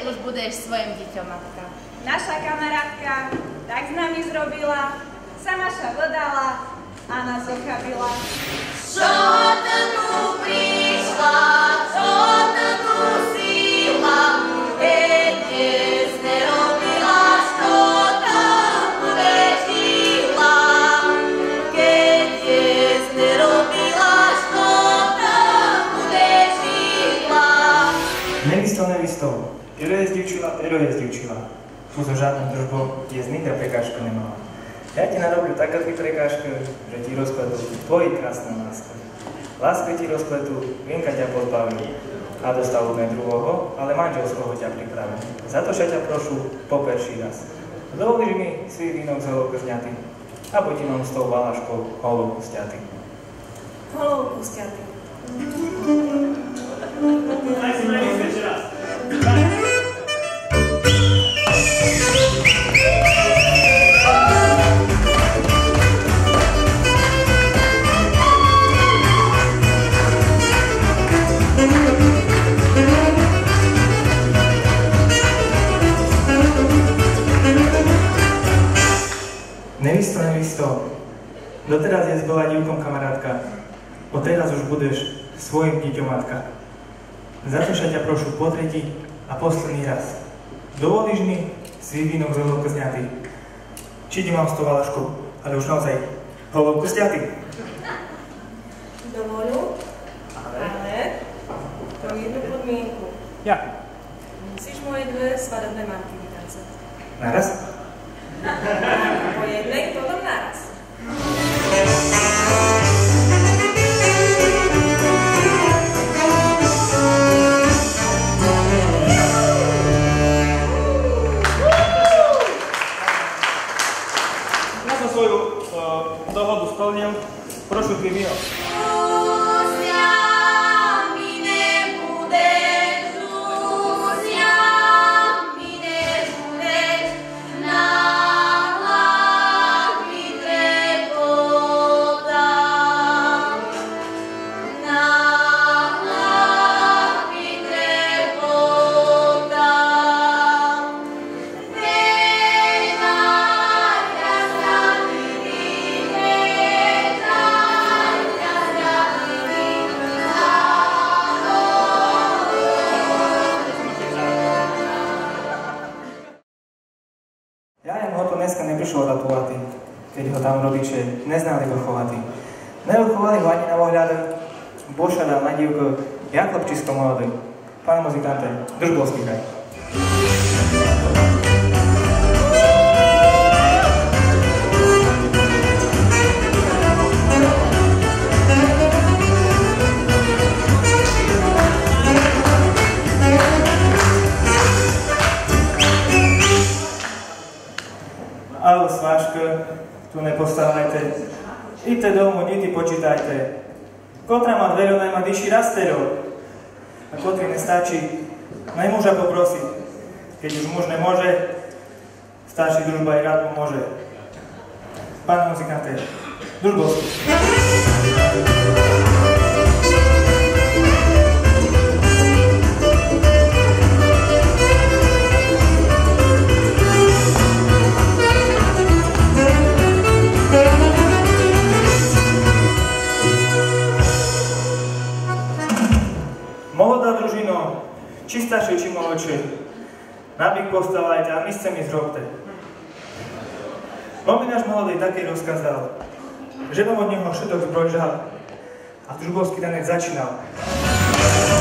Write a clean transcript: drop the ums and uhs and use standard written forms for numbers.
už budeš svojim dieťom, matka. Naša kamarátka tak s nami zrobila, sama sa vydala a nás ochabila. Čo to tu prišla, čo to tu sila, keď dnes nerobila, čo to bude žila. Keď dnes nerobila, čo to bude žila. Nevisto, Ero je zdivčila. Tu so žádnou družbou je nikda prekážka nemala. Ja ti narobil taká prekážka, že ti rozpletú tvoji krásne láska. Láska ti rozpletú, vienka ťa pozbaví a dostavu ne druhého, ale manželského ťa pripraví. Za to ťa prošu po perší raz. Dovolíš mi svý vínok z holovky zňatý a buď inom s tou valaškou holovku sťatý. Holovku sťatý. Tak si premyslí ešte raz. Nevisto, doteraz je bola divkom kamarátka, odteraz už budeš svojim dieťom matka. Za to ťa prošu po tretí a posledný raz. Dovolíš mi svý vínok z holovky zňatý? Či ti mám s tou valaškou, ale už naozaj holovku zňatý? Dovolú, ale to jednu podmienku. Jakú? Musíš moje dve svadobné marky vytancať. Naraz? Po jednej, potom naraz. Ja som svoju dohodu splnil, prošu ty víno. Keď ho tam rodiče neznali vychovať. Nevychovali ho ani na ohľad, bošada na divko, jak chlapčisko mladý. Pán muzikante, Držbovský kraj. Ale sváška, tu nepostávajte. Idte domů, deti počítajte. Kotra má dveru, najma vyšší rastero. A kotri nestačí, naj muža poprosiť. Keď už muž nemôže, stačí družba i rád pomôže. Pán muzikante, Držbovský. Молода дружино, či staršie, či mladšie, nabík postavajte a misce mi zrobte. Bo mi náš mladý taký rozkazal, že mám od neho všetok zbroj žal a Držbovský tanec začínal.